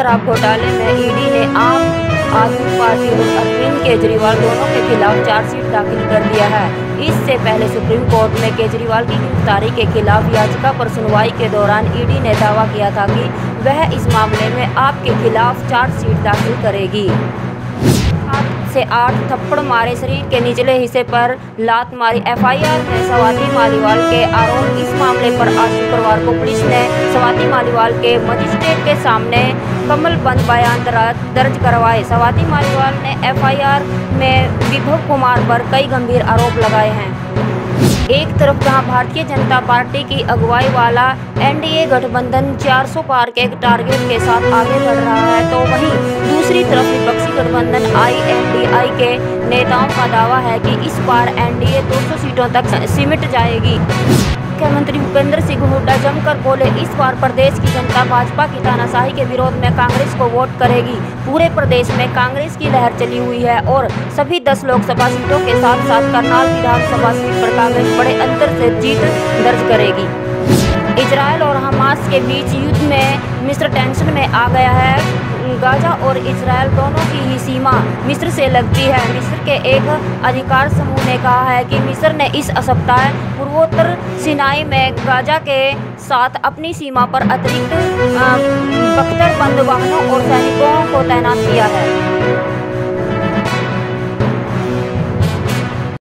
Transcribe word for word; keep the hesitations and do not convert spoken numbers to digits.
शराब घोटाले में ईडी ने आम आदमी पार्टी और अरविंद केजरीवाल दोनों के खिलाफ चार्जशीट दाखिल कर दिया है। इससे पहले सुप्रीम कोर्ट में केजरीवाल की गिरफ्तारी के खिलाफ याचिका पर सुनवाई के दौरान ईडी ने दावा किया था कि वह इस मामले में आपके खिलाफ चार्जशीट दाखिल करेगी। सात से आठ थप्पड़ मारे, शरीर के निचले हिस्से पर लात मारी, एफआईआर में स्वाति मालीवाल के आरोप। इस मामले पर आज शुक्रवार को पुलिस ने स्वाति मालीवाल के मजिस्ट्रेट के सामने कमलबंद बयान दर्ज करवाए। स्वाति मालीवाल ने एफआईआर में विभव कुमार पर कई गंभीर आरोप लगाए हैं। एक तरफ जहां भारतीय जनता पार्टी की अगुवाई वाला एनडीए गठबंधन चार सौ पार के टारगेट के साथ आगे बढ़ रहा है, तो वहीं दूसरी तरफ विपक्षी गठबंधन आईएनडीआई के नेताओं का दावा है कि इस बार एनडीए दो सौ सीटों तक सिमट जाएगी। मुख्यमंत्री भूपेंद्र सिंह हुड्डा जमकर बोले, इस बार प्रदेश की जनता भाजपा की तानाशाही के विरोध में कांग्रेस को वोट करेगी। पूरे प्रदेश में कांग्रेस की लहर चली हुई है और सभी दस लोकसभा सीटों के साथ साथ करनाल विधानसभा सीट पर कांग्रेस बड़े अंतर से जीत दर्ज करेगी। इजरायल और हमास के बीच युद्ध में मिस्र टेंशन में आ गया है। गाजा और इजरायल दोनों की ही सीमा मिस्र से लगती है। मिस्र के एक अधिकार समूह ने कहा है कि मिस्र ने इस सप्ताह पूर्वोत्तर सिनाई में गाजा के साथ अपनी सीमा पर अतिरिक्त बख्तर बंद वाहनों और सैनिकों को तैनात किया है।